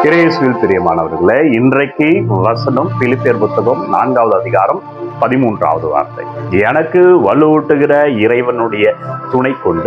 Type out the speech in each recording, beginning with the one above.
இயேசுவில் பிரியமானவர்களே, இன்றைக்கு வசனம் பிலிப்பியர் புத்தகம் 4வது அதிகாரம் 13வது வார்த்தை. எனக்கு வலுவூட்டுகிற இறைவனுடைய துணை கொண்டு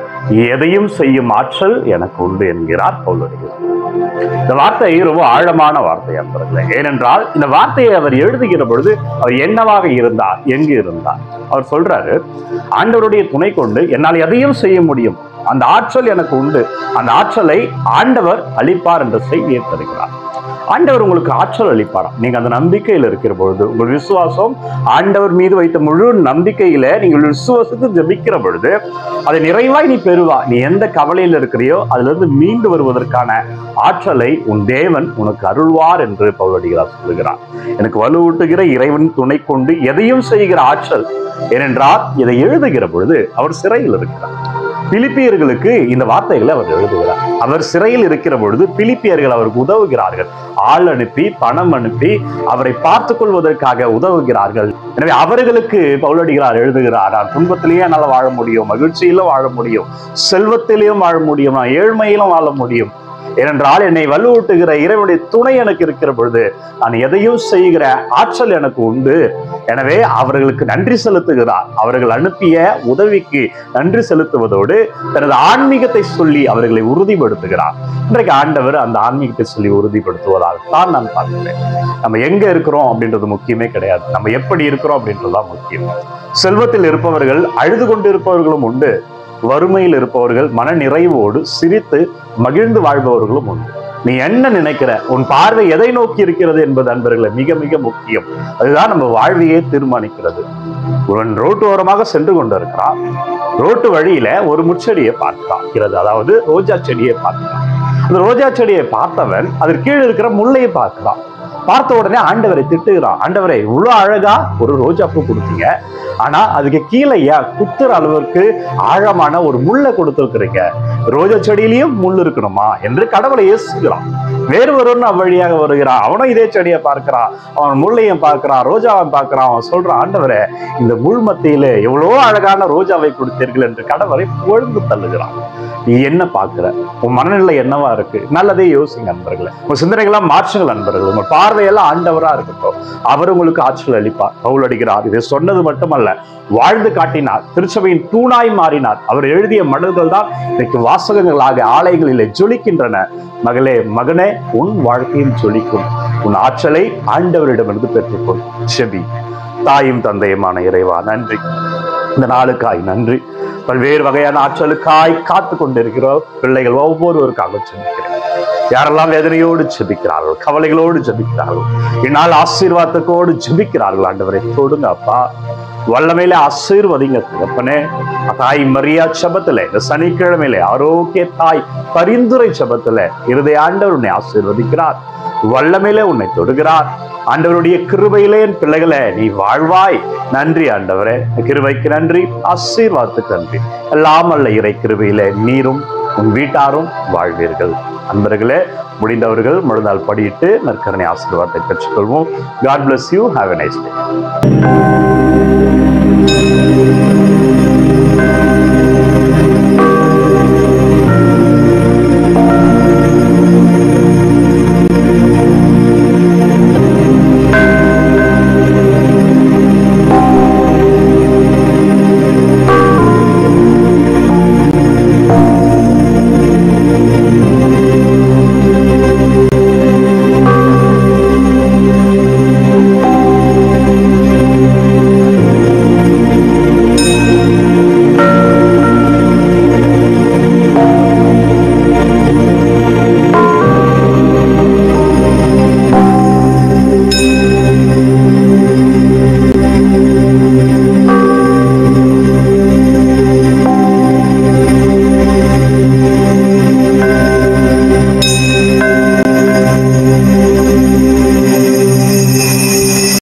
எதையும் செய்யும் ஆற்றல் எனக்கு உண்டு என்கிறார் பவுல். இந்த வார்த்தை ரொம்ப ஆழமான வார்த்தை அன்பர்களே. ஏனென்றால் இந்த வார்த்தையை அவர் எழுதுகிற பொழுது அவர் என்னவாக இருந்தார், எங்கு இருந்தார்? அவர் சொல்றாரு, ஆண்டவருடைய துணை கொண்டு என்னால் எதையும் செய்ய முடியும், அந்த ஆற்றல் எனக்கு உண்டு, அந்த ஆற்றலை ஆண்டவர் அளிப்பார் என்ற செய்தியை தருகிறார். ஆண்டவர் உங்களுக்கு ஆற்றல் அளிப்பாராம். நீங்க அந்த நம்பிக்கையில் இருக்கிற பொழுது, உங்கள் விசுவாசம் ஆண்டவர் மீது வைத்த முழு நம்பிக்கையில நீங்கள் விசுவாசத்தை ஜெபிக்கிற பொழுது அதை நிறைவாய் நீ பெறுவா. நீ எந்த கவலையில் இருக்கிறியோ அதுல இருந்து மீண்டு வருவதற்கான ஆற்றலை உன் தேவன் உனக்கு அருள்வார் என்று பவுலடிகளார் சொல்லுகிறார். எனக்கு வலுவூட்டுகிற இறைவன் துணை கொண்டு எதையும் செய்கிற ஆற்றல். ஏனென்றால் இதை எழுதுகிற பொழுது அவர் சிறையில் இருக்கிறார். பிலிப்பியர்களுக்கு இந்த வார்த்தைகளை அவர் எழுதுகிறார். அவர் சிறையில் இருக்கிற பொழுது பிலிப்பியர்கள் அவருக்கு உதவுகிறார்கள். ஆள் அனுப்பி, பணம் அனுப்பி அவரை பார்த்துக் கொள்வதற்காக உதவுகிறார்கள். எனவே அவர்களுக்கு பவுலடிகளார் எழுதுகிறார், நான் துன்பத்திலேயே என்னால் வாழ முடியும், மகிழ்ச்சியிலும் வாழ முடியும், செல்வத்திலையும் வாழ முடியும், நான் ஏழ்மையிலும் வாழ முடியும். ஏனென்றால் என்னை வலுவூட்டுகிற இறைவனுடைய துணை எனக்கு இருக்கிற பொழுது நான் எதையும் செய்கிற ஆற்றல் எனக்கு உண்டு. எனவே அவர்களுக்கு நன்றி செலுத்துகிறார். அவர்கள் அனுப்பிய உதவிக்கு நன்றி செலுத்துவதோடு தனது ஆன்மீகத்தை சொல்லி அவர்களை உறுதிப்படுத்துகிறார். இன்றைக்கு ஆண்டவர் அந்த ஆன்மீகத்தை சொல்லி உறுதிப்படுத்துவதால் தான் நான் பார்க்கிறேன். நம்ம எங்க இருக்கிறோம் அப்படின்றது முக்கியமே கிடையாது, நம்ம எப்படி இருக்கிறோம் அப்படின்றதுதான் முக்கியம். செல்வத்தில் இருப்பவர்கள் அழுது கொண்டு இருப்பவர்களும் உண்டு, வறுமையில் இருப்பவர்கள் மன நிறைவோடு சிரித்து மகிழ்ந்து வாழ்பவர்களும் உண்டு. நீ என்ன நினைக்கிற, உன் பார்வை எதை நோக்கி இருக்கிறது என்பது அன்பர்களை மிக மிக முக்கியம். அதுதான் நம்ம வாழ்வையே தீர்மானிக்கிறது. ஒருவன் ரோட்டு ஓரமாக சென்று கொண்டு இருக்கிறான். ரோட்டு வழியில ஒரு முச்செடியை பார்க்கிறான், அதாவது ரோஜா செடியை பார்க்கிறான். அந்த ரோஜா செடியை பார்த்தவன் அதற்கு கீழே இருக்கிற முல்லையை பார்க்கிறான். பார்த்த உடனே ஆண்டவரை திட்டுகிறான், ஆண்டவரை இவ்வளவு அழகா ஒரு ரோஜா பூ கொடுத்தீங்க, ஆனா அதுக்கு கீழே குத்துற அளவுக்கு ஆழமான ஒரு முள்ளை கொடுத்திருக்கிறீங்க, ரோஜா செடியிலையும் முள் இருக்கணுமா என்று கடவுளை ஏசுகிறான். வேறு ஒருவன் அவ்வழியாக வருகிறான், அவனும் இதே செடியை பார்க்கிறான், அவன் முள்ளையும் பார்க்கிறான், ரோஜாவை பார்க்கிறான். அவன் சொல்றான், ஆண்டவரே இந்த முள் மத்தியில எவ்வளோ அழகான ரோஜாவை கொடுத்தீர்கள் என்று கடவுளை புகழ்ந்து தள்ளுகிறான். நீ என்ன பார்க்கிற, உன் மனநிலை என்னவா இருக்கு? நல்லதே யோசிங்க அன்பர்களே. உங்க சிந்தனைகள்லாம் மாற்றுங்கள் அன்பர்கள். உங்க பார்வையெல்லாம் ஆண்டவரா இருக்கட்டும். அவர் உங்களுக்கு ஆற்றல் அளிப்பார். பவுல் அடிக்கிறார். இதை சொன்னது மட்டுமல்ல, வாழ்ந்து காட்டினார். திருச்சபையின் தூணாய் மாறினார். அவர் எழுதிய மடல்கள் தான் இன்னைக்கு வாசகங்களாக ஆலயங்களிலே ஜொலிக்கின்றன. மகளே, மகனே, உன் வாழ்க்கையில் ஜொலிக்கும். உன் ஆற்றலை ஆண்டவரிடமிருந்து பெற்றுக்கொள். செபி. தாயும் தந்தையுமான இறைவா, நன்றி. இந்த நாளுக்காய் நன்றி. பல்வேறு வகையான ஆற்றலுக்காய் காத்து கொண்டிருக்கிற பிள்ளைகள் ஒவ்வொருவருக்காக ஜெபிக்கிறேன். யாரெல்லாம் வேதனையோடு ஜெபிக்கிறார்கள், கவலைகளோடு ஜெபிக்கிறார்கள், இந்நாள் ஆசீர்வாதத்தோடு ஜெபிக்கிறார்கள், ஆண்டவரை தொடுங்க அப்பா. வல்லமையில ஆசீர்வதிங்க தகப்பனே. தாய் மரியா ஜெபத்துல இந்த சனிக்கிழமையில ஆரோக்கிய தாய் பரிந்துரை ஜெபத்துல இருதய ஆண்டவர் உன்னை ஆசீர்வதிக்கிறார், வல்லமையிலே உன்னை தொடுகிறார். ஆண்டவருடைய கிருபையிலே என் பிள்ளைகளே நீ வாழ்வாய். நன்றி ஆண்டவரே, கிருபைக்கு நன்றி, ஆசீர்வாதத்துக்கு நன்றி. எல்லாம் அல்ல இறை கிருபையிலே நீரும் உன் வீட்டாரும் வாழ்வீர்கள். அன்பர்களே, முடிந்தவர்கள் முழுநாள் படியிட்டு நற்கருணை ஆசீர்வாதத்தை பெற்றுக்கொள்வோம். God bless you. Have a nice day.